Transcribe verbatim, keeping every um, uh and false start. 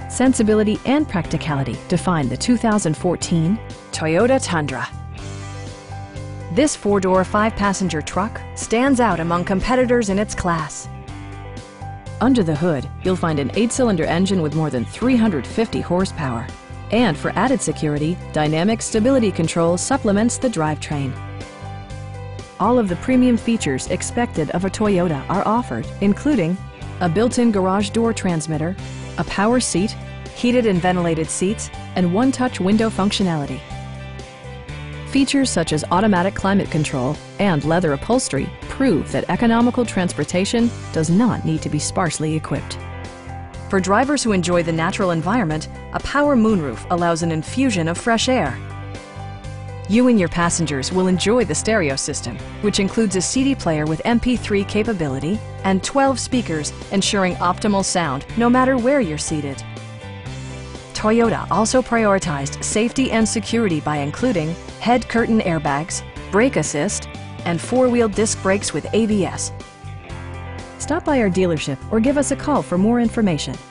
sensibility and practicality define the two thousand fourteen Toyota Tundra. This four-door, five-passenger truck stands out among competitors in its class. Under the hood, you'll find an eight-cylinder engine with more than three hundred fifty horsepower. And for added security, Dynamic Stability Control supplements the drivetrain. All of the premium features expected of a Toyota are offered, including a built-in garage door transmitter, a power seat, heated and ventilated seats, and one-touch window functionality. Features such as automatic climate control and leather upholstery prove that economical transportation does not need to be sparsely equipped. For drivers who enjoy the natural environment, a power moonroof allows an infusion of fresh air. You and your passengers will enjoy the stereo system, which includes a C D player with M P three capability and twelve speakers, ensuring optimal sound no matter where you're seated. Toyota also prioritized safety and security by including head curtain airbags, brake assist, and four-wheel disc brakes with A B S. Stop by our dealership or give us a call for more information.